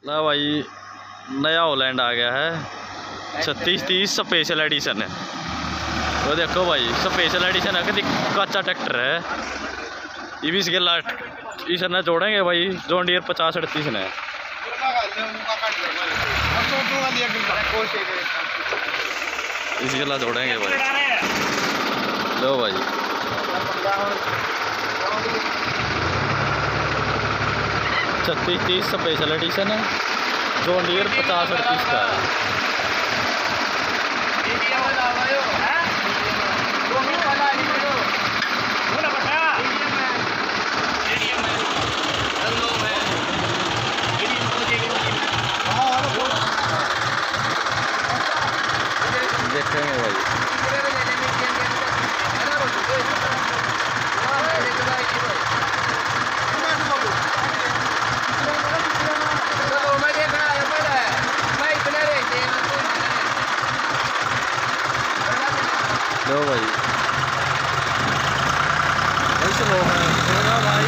ला भाई नया हॉलैंड आ गया है 3630 स्पेशल एडिशन है। तो देखो भाई स्पेशल एडिशन है कि कच्चा ट्रैक्टर है। ये भी इसके लास्ट इस ना जोड़ेंगे भाई जॉन डियर 5038 ने इसके ला जोड़ेंगे भाई। लो भाई 3630 स्पेशल एडिशन है जॉन डियर 5038 का है। देखेंगे भाई लो भाई ऐसे लोग हैं भाई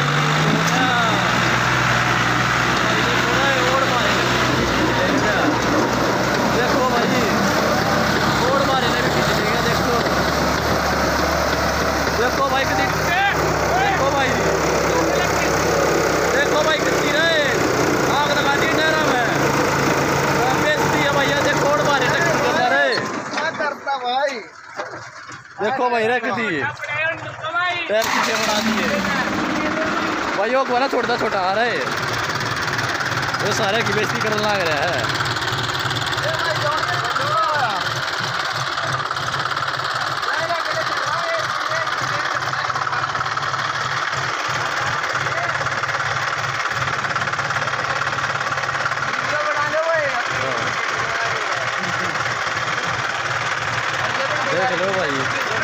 देखो भाई ओड मारे ने भी खींच देगा। देखो देखो भाई कितनी देखो भाई कितनी रहे आग लगा दी डरा में बेचती है भैया। देखो ओड मारे टक्कर कर रहे भाई। देखो भाई रखती पैर पीछे बना दिए भाई। वो ना छोटा छोटा आ रहा है वो सारे की बेइज्जती करने लग रहा है। देख लो भाई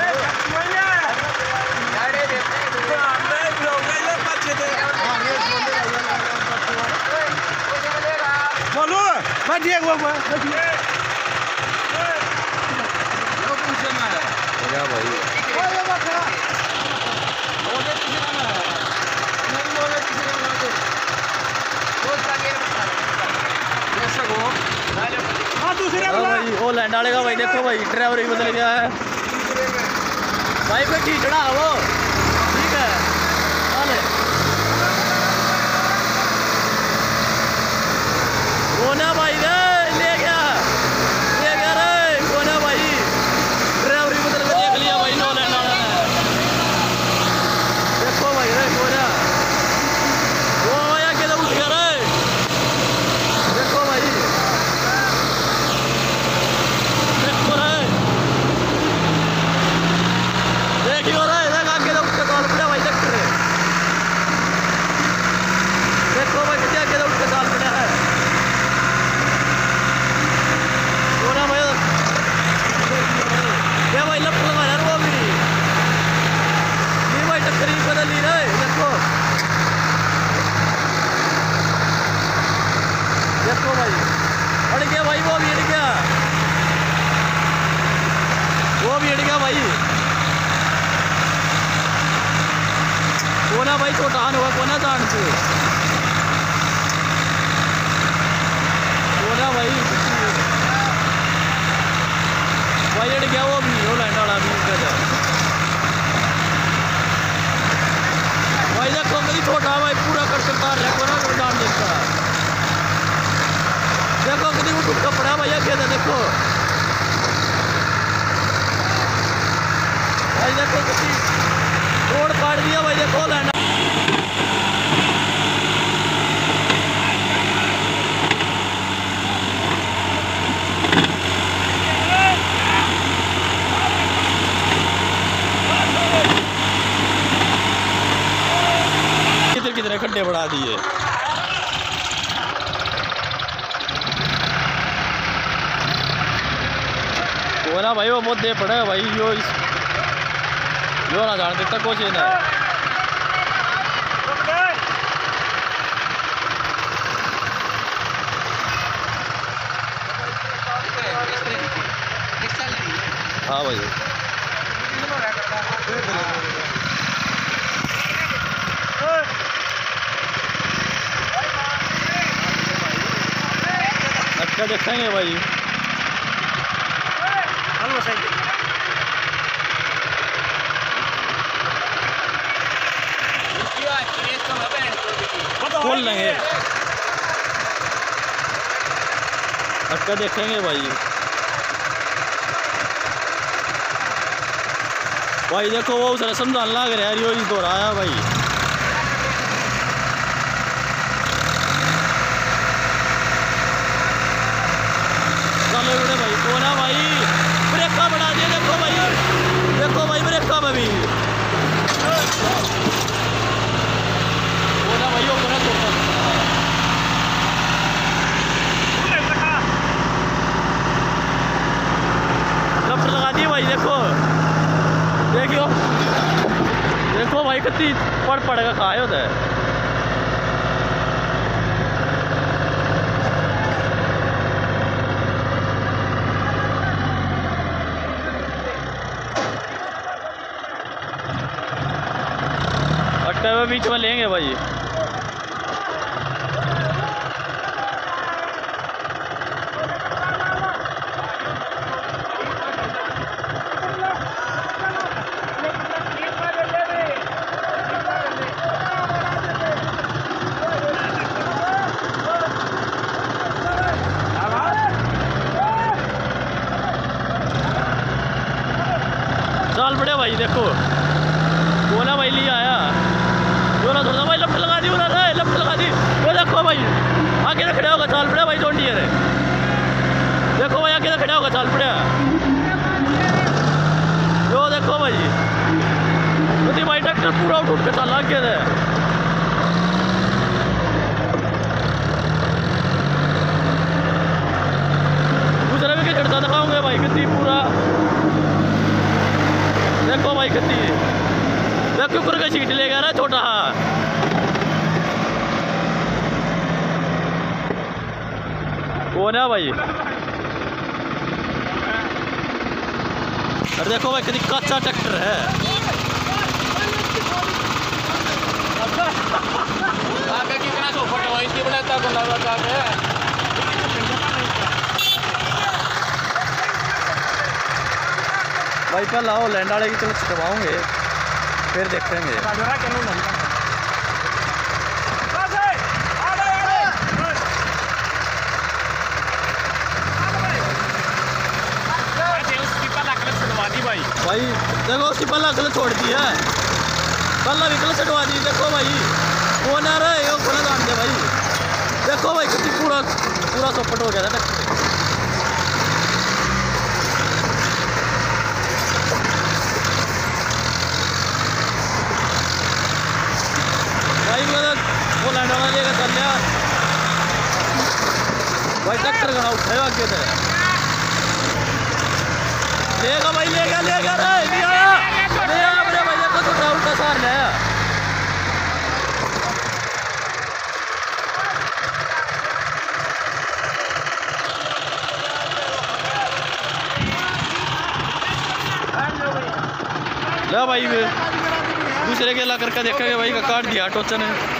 भाई वो लैंड वाले का भाई। देखो भाई ड्राइवर ही बदल गया है भाई। कोई खींचड़ा वो ठीक है वो ना भाई रे ले गया रे वो ना भाई ड्राइवर ही बदल के देख लिया भाई नो लैंड वाला ने। देखो भाई रे वो ना वो आया के उठ गया रे। देखो भाई देखियो रे आगे तो उसके कॉल पड़ा भाई। देखो भाई कितना आगे तो उसके कॉल पड़ा है वो ना भाई। ये भाई लप लगा यार वो भी ये भाई टक्कर ही बदल ली रे। देखो देखो भाई अड़ गया भाई वो भी अड़ गया भाई। कोना भाई छोटा होगा कोना जान से कोना भाई अड़ गया वो भी वो लैंड वाला भी भाई। देखो मेरी छोटा भाई पूरा कर तार रहा कोना जान देखता। देखो कितनी वो टुकड़ा पड़ा भैया खेत है। देखो भाई देखो कितनी रोड काट दिया भाई। देखो लैंड कितने खड्डे बढ़ा दिए। वो ना भाई वो मुद्दे पड़े भाई यो ना जान देता कुछ ना। हाँ भाई अटका देखेंगे भाई। खोल लेंगे, अटका देखेंगे भाई। भाई देखो वो उस समझान लग रहा है, यो ही दोहराया भाई। चलो बड़े भाई कौन है भाई, ब्रेका बढ़ा दिया। देखो भाई, देखो भाई ब्रेका में भी कौन है भाई, वो कौन है लफ्ट लगा दिए भाई। देखो देखियो, देखो भाई कितनी पड़ का खाए होता है। अट्टा बीच में लेंगे भाई। चल बड़े भाई, देखो बोला भाई लिया आया जो ना थोड़ा भाई लफ्ट लगा दी, लफ्ट लगा दी। वो देखो भाई आगे से खड़ा होगा, चाल पड़ा भाई जोंडी है। देखो भाई आगे से खड़ा होगा, चाल पड़ा। जो देखो भाई तो भाई ट्रैक्टर पूरा उठ के चल आगे से। दूसरे भी चढ़ता दिखाऊंगे भाई कितनी पूरा। देखो भाई कितनी, देखो ऊपर का सीट ले गया ना छोटा। कौन है भाई, अरे देखो भाई कितनी कच्चा ट्रैक्टर है। भाई पहले आओ लैंड वाले की चलो छटवाओगे, फिर देखेंगे। भाई देखो उसकी पहला गलत छोड़ दी है, पहला भी गलत छटवा दी। देखो भाई कौन आ रहा है, वो जान दे भाई। देखो भाई कितनी पूरा पूरा चौपट हो गया था भाई। वो लैंड वाला लेकर चल लिया भाई, ट्रैक्टर का उठाया आगे से लेगा भाई, लेगा लेगा रे नहीं आया, नहीं आया मेरे भाई। देखो तो उल्टा सार लाया। ला भाई दूसरे के ला करके देखेंगे भाई का काट दिया टोचन है।